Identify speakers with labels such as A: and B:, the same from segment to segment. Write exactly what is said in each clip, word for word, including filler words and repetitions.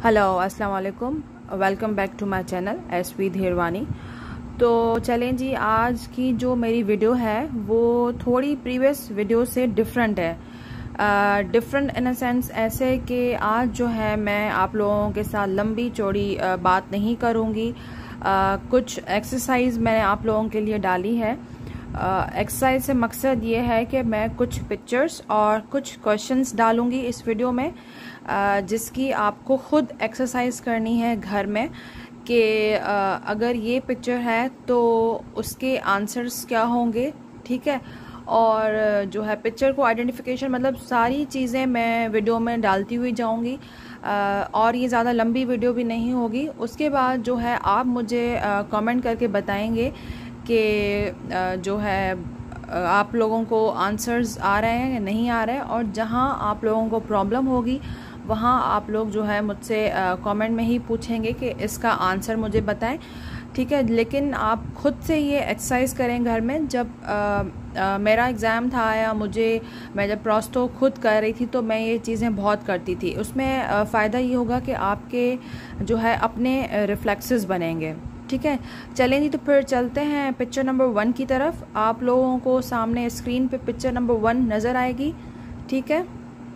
A: Hello अस्सलाम वालेकुम, welcome back to my channel S V Dherwani. तो चलें जी, आज की जो मेरी वीडियो है वो थोड़ी प्रीवियस वीडियो से डिफरेंट है। डिफरेंट इन अ सेंस ऐसे कि आज जो है मैं आप लोगों के साथ लंबी चौड़ी uh, बात नहीं करूँगी। uh, कुछ एक्सरसाइज मैंने आप लोगों के लिए डाली है। एक्सरसाइज uh, से मकसद ये है कि मैं कुछ पिक्चर्स और कुछ क्वेश्चंस डालूंगी इस वीडियो में, uh, जिसकी आपको खुद एक्सरसाइज करनी है घर में कि uh, अगर ये पिक्चर है तो उसके आंसर्स क्या होंगे, ठीक है। और जो है पिक्चर को आइडेंटिफिकेशन, मतलब सारी चीज़ें मैं वीडियो में डालती हुई जाऊंगी, uh, और ये ज़्यादा लंबी वीडियो भी नहीं होगी। उसके बाद जो है आप मुझे कमेंट uh, करके बताएंगे कि जो है आप लोगों को आंसर्स आ रहे हैं या नहीं आ रहे हैं, और जहां आप लोगों को प्रॉब्लम होगी वहां आप लोग जो है मुझसे कमेंट में ही पूछेंगे कि इसका आंसर मुझे बताएं, ठीक है। लेकिन आप खुद से ये एक्सरसाइज करें घर में। जब आ, आ, मेरा एग्ज़ाम था या मुझे मैं जब प्रोस्तो खुद कर रही थी तो मैं ये चीज़ें बहुत करती थी। उसमें फ़ायदा ये होगा कि आपके जो है अपने रिफ्लेक्सेस बनेंगे, ठीक है। चलें जी, तो फिर चलते हैं पिक्चर नंबर वन की तरफ। आप लोगों को सामने स्क्रीन पे पिक्चर नंबर वन नज़र आएगी, ठीक है।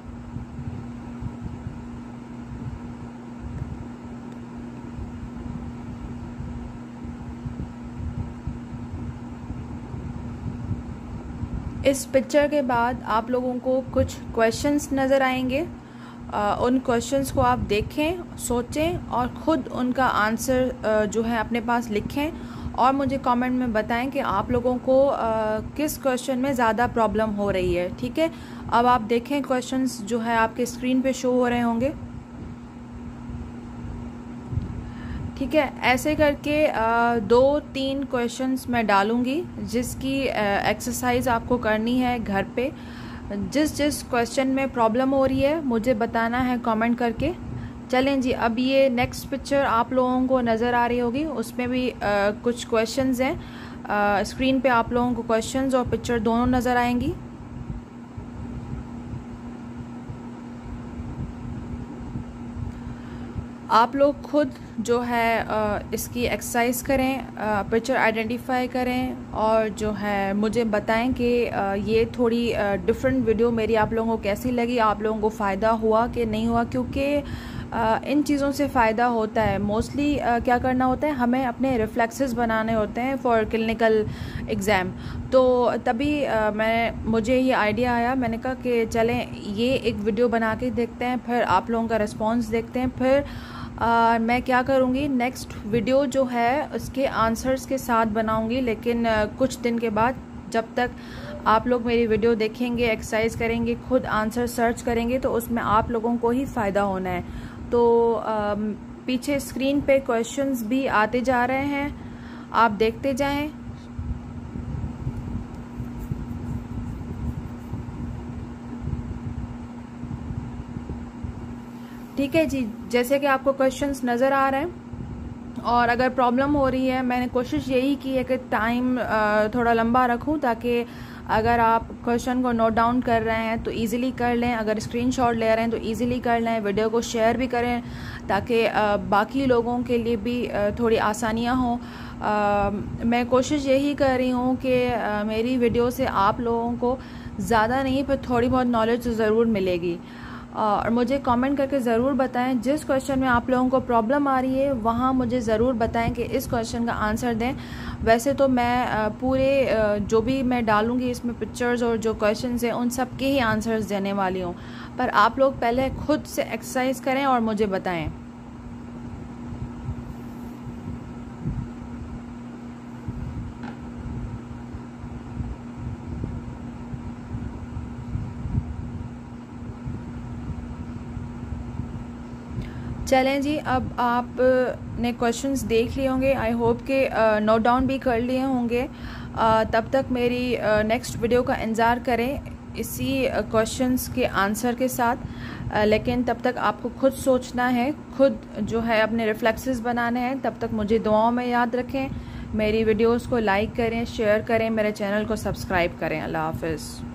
A: इस पिक्चर के बाद आप लोगों को कुछ क्वेश्चंस नज़र आएंगे। आ, उन क्वेश्चंस को आप देखें, सोचें और ख़ुद उनका आंसर जो है अपने पास लिखें और मुझे कमेंट में बताएं कि आप लोगों को आ, किस क्वेश्चन में ज़्यादा प्रॉब्लम हो रही है, ठीक है। अब आप देखें क्वेश्चंस जो है आपके स्क्रीन पे शो हो रहे होंगे, ठीक है। ऐसे करके आ, दो तीन क्वेश्चंस मैं डालूंगी जिसकी एक्सरसाइज आपको करनी है घर पे। जिस जिस क्वेश्चन में प्रॉब्लम हो रही है मुझे बताना है कमेंट करके। चलें जी, अब ये नेक्स्ट पिक्चर आप लोगों को नज़र आ रही होगी, उसमें भी आ, कुछ क्वेश्चंस हैं। स्क्रीन पे आप लोगों को क्वेश्चंस और पिक्चर दोनों नज़र आएंगी। आप लोग खुद जो है इसकी एक्सरसाइज करें, पिक्चर आइडेंटिफाई करें और जो है मुझे बताएं कि ये थोड़ी डिफरेंट वीडियो मेरी आप लोगों को कैसी लगी, आप लोगों को फ़ायदा हुआ कि नहीं हुआ। क्योंकि इन चीज़ों से फ़ायदा होता है। मोस्टली क्या करना होता है, हमें अपने रिफ्लेक्सेस बनाने होते हैं फॉर क्लिनिकल एग्ज़ाम। तो तभी मैं मुझे ये आइडिया आया, मैंने कहा कि चलें ये एक वीडियो बना के देखते हैं, फिर आप लोगों का रिस्पॉन्स देखते हैं। फिर Uh, मैं क्या करूँगी, नेक्स्ट वीडियो जो है उसके आंसर्स के साथ बनाऊँगी, लेकिन uh, कुछ दिन के बाद। जब तक आप लोग मेरी वीडियो देखेंगे, एक्सरसाइज करेंगे, खुद आंसर सर्च करेंगे तो उसमें आप लोगों को ही फ़ायदा होना है। तो uh, पीछे स्क्रीन पे क्वेश्चंस भी आते जा रहे हैं, आप देखते जाएं। ठीक है जी, जैसे कि आपको क्वेश्चंस नज़र आ रहे हैं और अगर प्रॉब्लम हो रही है, मैंने कोशिश यही की है कि टाइम थोड़ा लंबा रखूं ताकि अगर आप क्वेश्चन को नोट डाउन कर रहे हैं तो इजीली कर लें, अगर स्क्रीनशॉट ले रहे हैं तो इजीली कर लें, वीडियो को शेयर भी करें ताकि बाकी लोगों के लिए भी थोड़ी आसानियां हों। मैं कोशिश यही कर रही हूँ कि मेरी वीडियो से आप लोगों को ज़्यादा नहीं पर थोड़ी बहुत नॉलेज ज़रूर मिलेगी। और मुझे कमेंट करके ज़रूर बताएं जिस क्वेश्चन में आप लोगों को प्रॉब्लम आ रही है वहाँ मुझे ज़रूर बताएं कि इस क्वेश्चन का आंसर दें। वैसे तो मैं पूरे जो भी मैं डालूंगी इसमें पिक्चर्स और जो क्वेश्चंस हैं उन सब के ही आंसर्स देने वाली हूँ, पर आप लोग पहले खुद से एक्सरसाइज करें और मुझे बताएं। चलें जी, अब आप ने क्वेश्चंस देख लिए होंगे, आई होप के नोट डाउन भी कर लिए होंगे। तब तक मेरी नेक्स्ट वीडियो का इंतज़ार करें इसी क्वेश्चंस के आंसर के साथ। लेकिन तब तक आपको खुद सोचना है, खुद जो है अपने रिफ्लेक्सेस बनाने हैं। तब तक मुझे दुआओं में याद रखें, मेरी वीडियोस को लाइक करें, शेयर करें, मेरे चैनल को सब्सक्राइब करें। अल्लाह हाफ़िज़।